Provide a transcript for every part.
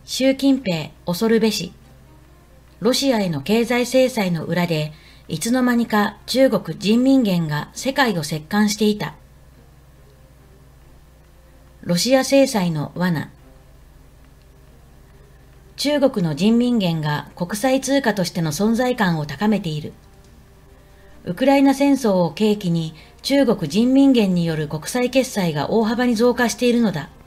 習近平恐るべし。ロシアへの経済制裁の裏で、いつの間にか中国人民元が世界を席巻していた。ロシア制裁の罠。中国の人民元が国際通貨としての存在感を高めている。ウクライナ戦争を契機に中国人民元による国際決済が大幅に増加しているのだ。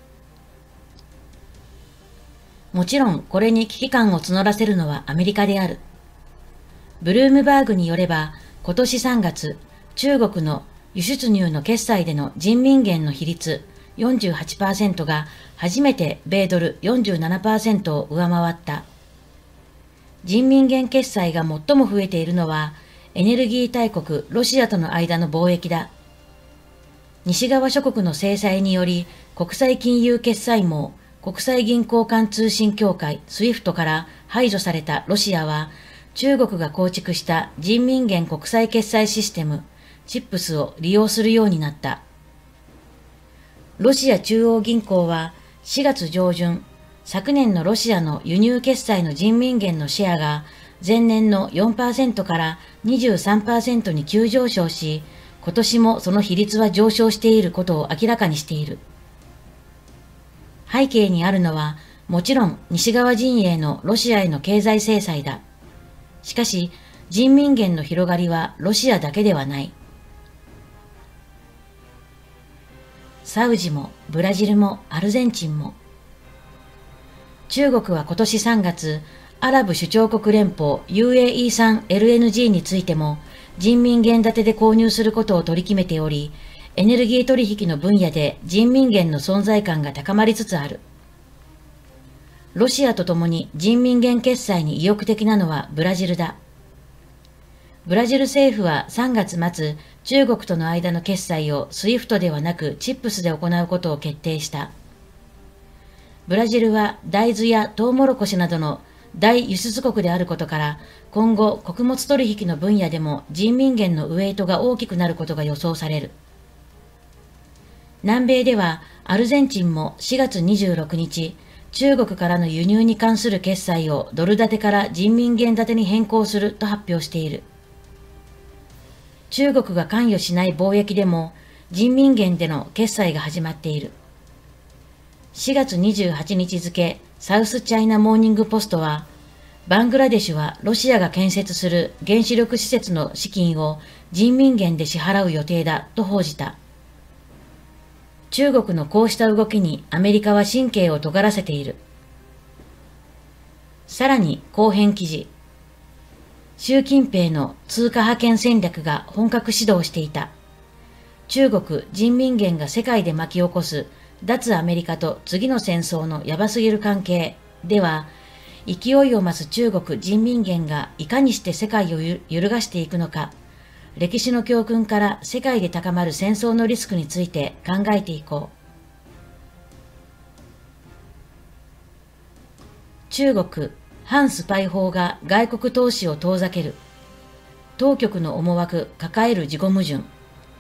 もちろんこれに危機感を募らせるのはアメリカである。ブルームバーグによれば、今年3月、中国の輸出入の決済での人民元の比率 48% が初めて米ドル 47% を上回った。人民元決済が最も増えているのは、エネルギー大国ロシアとの間の貿易だ。西側諸国の制裁により、国際金融決済網、国際銀行間通信協会 SWIFT から排除されたロシアは、中国が構築した人民元国際決済システム、CIPS を利用するようになった。ロシア中央銀行は4月上旬、昨年のロシアの輸入決済の人民元のシェアが前年の 4% から 23% に急上昇し、今年もその比率は上昇していることを明らかにしている。背景にあるのは、もちろん西側陣営のロシアへの経済制裁だ。しかし、人民元の広がりはロシアだけではない。サウジもブラジルもアルゼンチンも。中国は今年3月、アラブ首長国連邦 UAE 産 LNG についても人民元建てで購入することを取り決めており、エネルギー取引の分野で人民元の存在感が高まりつつある。ロシアとともに人民元決済に意欲的なのはブラジルだ。ブラジル政府は3月末、中国との間の決済を SWIFT ではなく CIPS で行うことを決定した。ブラジルは大豆やトウモロコシなどの大輸出国であることから、今後穀物取引の分野でも人民元のウエイトが大きくなることが予想される。南米ではアルゼンチンも4月26日、中国からの輸入に関する決済をドル建てから人民元建てに変更すると発表している。中国が関与しない貿易でも人民元での決済が始まっている。4月28日付、サウスチャイナモーニングポストは、バングラデシュはロシアが建設する原子力施設の資金を人民元で支払う予定だと報じた。中国のこうした動きにアメリカは神経を尖らせている。さらに後編記事。習近平の通貨覇権戦略が本格始動していた。中国人民元が世界で巻き起こす脱アメリカと次の戦争のやばすぎる関係では、勢いを増す中国人民元がいかにして世界を揺るがしていくのか、歴史の教訓から世界で高まる戦争のリスクについて考えていこう。中国反スパイ法が外国投資を遠ざける。当局の思惑抱える自己矛盾。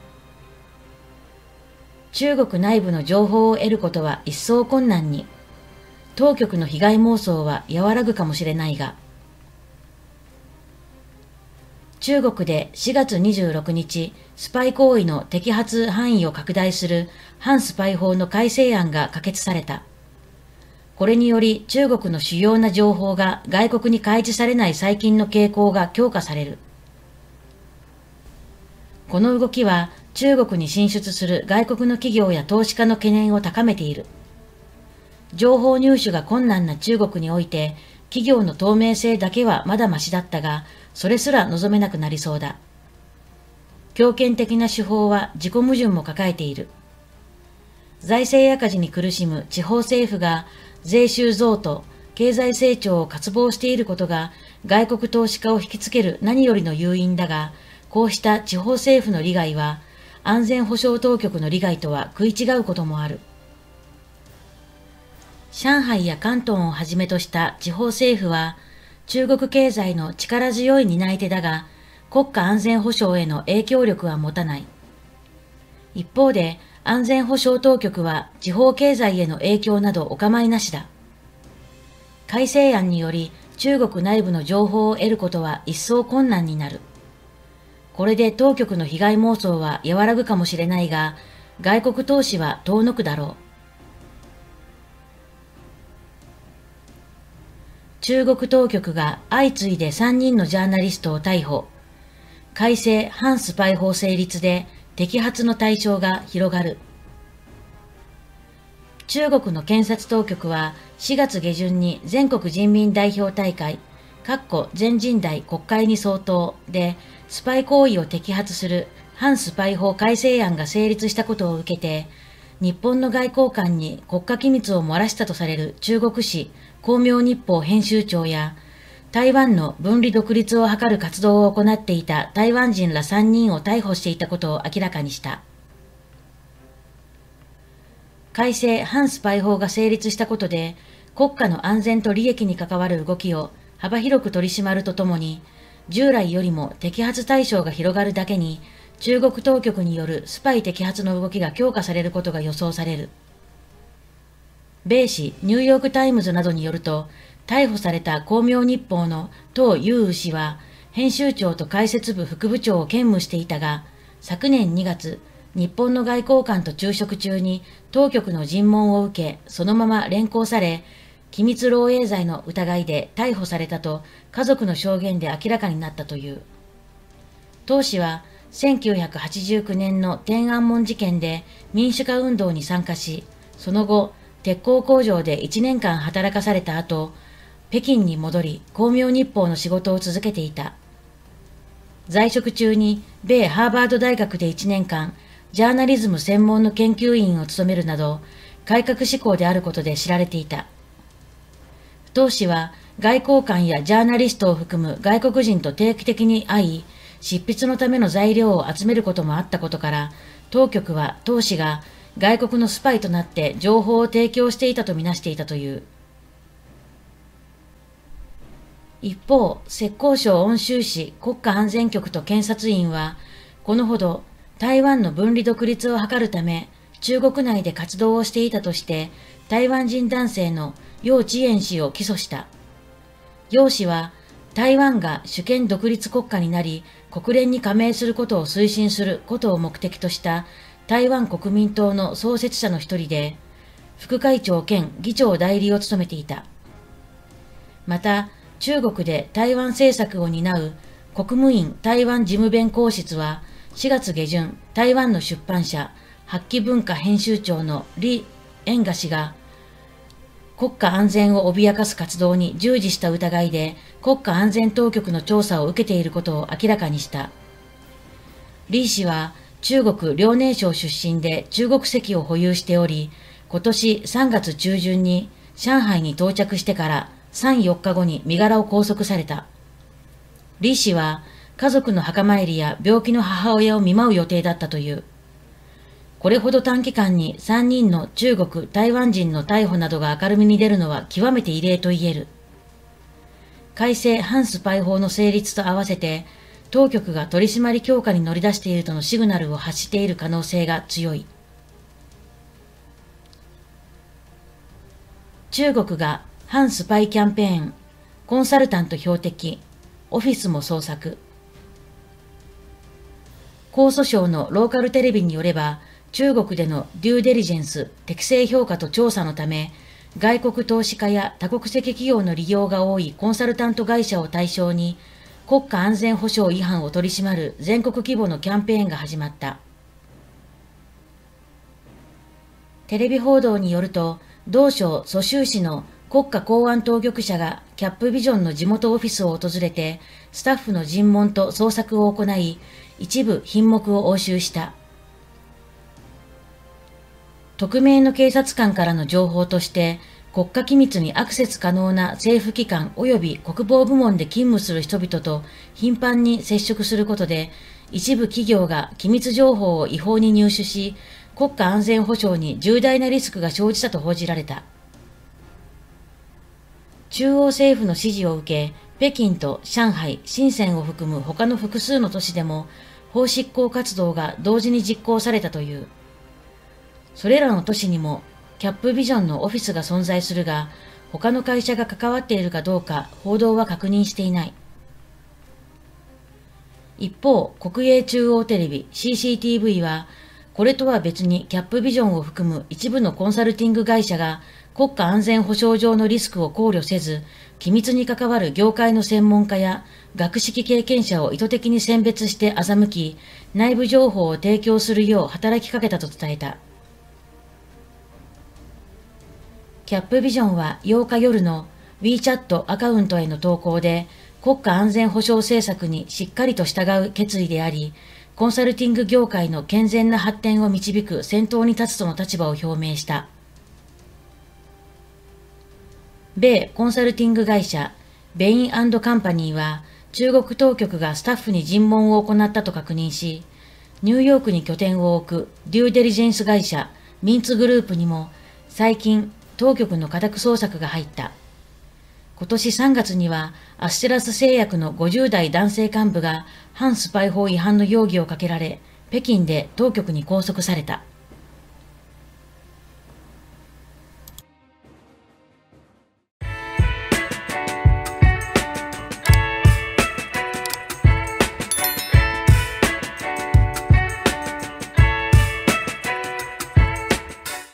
中国内部の情報を得ることは一層困難に。当局の被害妄想は和らぐかもしれないが。中国で4月26日、スパイ行為の摘発範囲を拡大する反スパイ法の改正案が可決された。これにより中国の主要な情報が外国に開示されない最近の傾向が強化される。この動きは中国に進出する外国の企業や投資家の懸念を高めている。情報入手が困難な中国において、企業の透明性だけはまだましだったが、それすら望めなくなりそうだ。強権的な手法は自己矛盾も抱えている。財政赤字に苦しむ地方政府が税収増と経済成長を渇望していることが外国投資家を引きつける何よりの誘因だが、こうした地方政府の利害は安全保障当局の利害とは食い違うこともある。上海や広東をはじめとした地方政府は中国経済の力強い担い手だが、国家安全保障への影響力は持たない。一方で、安全保障当局は地方経済への影響などお構いなしだ。 改正案により中国内部の情報を得ることは一層困難になる。これで当局の被害妄想は和らぐかもしれないが、外国投資は遠のくだろう。中国当局が相次いで3人のジャーナリストを逮捕。改正反スパイ法成立で摘発の対象が広がる。中国の検察当局は4月下旬に全国人民代表大会、全人代国会に相当でスパイ行為を摘発する反スパイ法改正案が成立したことを受けて、日本の外交官に国家機密を漏らしたとされる中国紙光明日報編集長や、台湾の分離独立を図る活動を行っていた台湾人ら3人を逮捕していたことを明らかにした。改正反スパイ法が成立したことで、国家の安全と利益に関わる動きを幅広く取り締まるとともに、従来よりも摘発対象が広がるだけに、中国当局によるスパイ摘発の動きが強化されることが予想される。米紙ニューヨークタイムズなどによると、逮捕された光明日報の董祐宇氏は、編集長と解説部副部長を兼務していたが、昨年2月、日本の外交官と昼食中に当局の尋問を受け、そのまま連行され、機密漏洩罪の疑いで逮捕されたと家族の証言で明らかになったという。董氏は1989年の天安門事件で民主化運動に参加し、その後、鉄鋼工場で1年間働かされた後、北京に戻り、光明日報の仕事を続けていた。在職中に米ハーバード大学で1年間、ジャーナリズム専門の研究員を務めるなど、改革志向であることで知られていた。董氏は外交官やジャーナリストを含む外国人と定期的に会い、執筆のための材料を集めることもあったことから、当局は董氏が外国のスパイとなって情報を提供していたとみなしていたという。一方、浙江省温州市国家安全局と検察院は、このほど台湾の分離独立を図るため、中国内で活動をしていたとして、台湾人男性の楊智燕氏を起訴した。楊氏は、台湾が主権独立国家になり、国連に加盟することを推進することを目的とした台湾国民党の創設者の一人で、副会長兼議長代理を務めていた。また、中国で台湾政策を担う国務院台湾事務弁公室は4月下旬、台湾の出版社、八旗文化編集長の李延賀氏が国家安全を脅かす活動に従事した疑いで国家安全当局の調査を受けていることを明らかにした。李氏は中国遼寧省出身で中国籍を保有しており、今年3月中旬に上海に到着してから3、4日後に身柄を拘束された。李氏は家族の墓参りや病気の母親を見舞う予定だったという。これほど短期間に3人の中国、台湾人の逮捕などが明るみに出るのは極めて異例と言える。改正反スパイ法の成立と合わせて、当局が取り締まり強化に乗り出しているとのシグナルを発している可能性が強い。中国が反スパイキャンペーン、コンサルタント標的、オフィスも捜索。江蘇省のローカルテレビによれば、中国でのデューデリジェンス、適正評価と調査のため、外国投資家や多国籍企業の利用が多いコンサルタント会社を対象に、国家安全保障違反を取り締まる全国規模のキャンペーンが始まった。テレビ報道によると、同省蘇州市の国家公安当局者がキャップビジョンの地元オフィスを訪れて、スタッフの尋問と捜索を行い、一部品目を押収した。匿名の警察官からの情報として、国家機密にアクセス可能な政府機関及び国防部門で勤務する人々と頻繁に接触することで、一部企業が機密情報を違法に入手し、国家安全保障に重大なリスクが生じたと報じられた。中央政府の指示を受け、北京と上海、深センを含む他の複数の都市でも、法執行活動が同時に実行されたという。それらの都市にも、 キャップビジョンのオフィスが存在するが、他の会社が関わっているかどうか報道は確認していない。一方、国営中央テレビ CCTV は、これとは別にキャップビジョンを含む一部のコンサルティング会社が国家安全保障上のリスクを考慮せず、機密に関わる業界の専門家や学識経験者を意図的に選別して欺き、内部情報を提供するよう働きかけたと伝えた。キャップビジョンは8日夜の WeChat アカウントへの投稿で、国家安全保障政策にしっかりと従う決意であり、コンサルティング業界の健全な発展を導く先頭に立つとの立場を表明した。米コンサルティング会社ベイン&カンパニーは、中国当局がスタッフに尋問を行ったと確認し、ニューヨークに拠点を置くデューデリジェンス会社ミンツグループにも最近当局の家宅捜索が入った。今年3月にはアステラス製薬の50代男性幹部が反スパイ法違反の容疑をかけられ、北京で当局に拘束された。